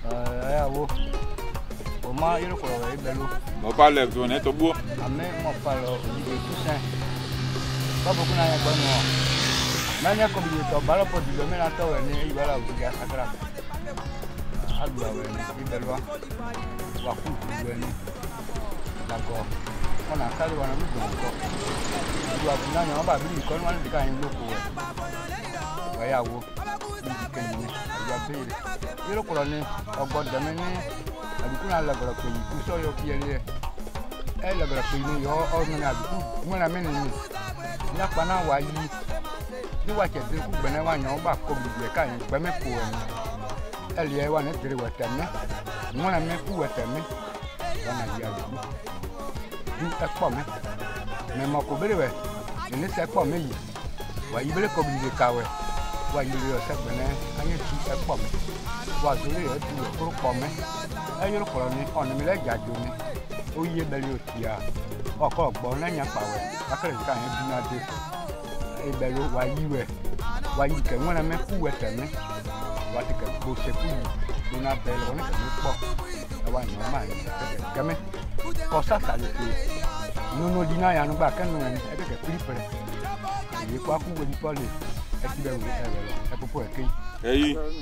wo. Oma yelo ko e belo. Mo pa le zo ne to bo. Ame mo pa lo di tout ça. Ba bo kuna ya gba no. Na nya ko bi to ba lo po di lo me na to we ni i ba la u ya sakra. Agba we ni i belo wa ku we ni. D'accord. On a calé on a mis encore. Tu vas venir on va venir quand on dit quand il bloque ouais. Vaya wo. Ni ya pere. Yelo ko ni ogbo de me ni adukuna la gora ko yi ku so yo kiele. E la gora ko ni yo o na aduku. Mo na me ni. Na pa na wa yi. Ni wa che de ku gbe na wa yan ba ko bi je ka yin gbe me ko en. Ele wa ne tere wa teme. Mo na me ku wa teme. Wana ya de. Ekpo me me mo ko bere we ni se ekpo me yi wa yi bere ko bi ka we wa yi le se gbe ne anye ti ekpo me wa zo le ti le ko po me e yo ko ni on mi le jajo ni o ye bele o ti a o ko gbo na nya pa we akere ka yen bi na de e bele wa yi ke wona me ku we teme wa ti ke bo se ku do na bele woni ke mi po e wa ni ma ni ke me cosa sale non di na ya no ba kan no e ke pripere e kwa ku we di pole e ti be we e popo e ke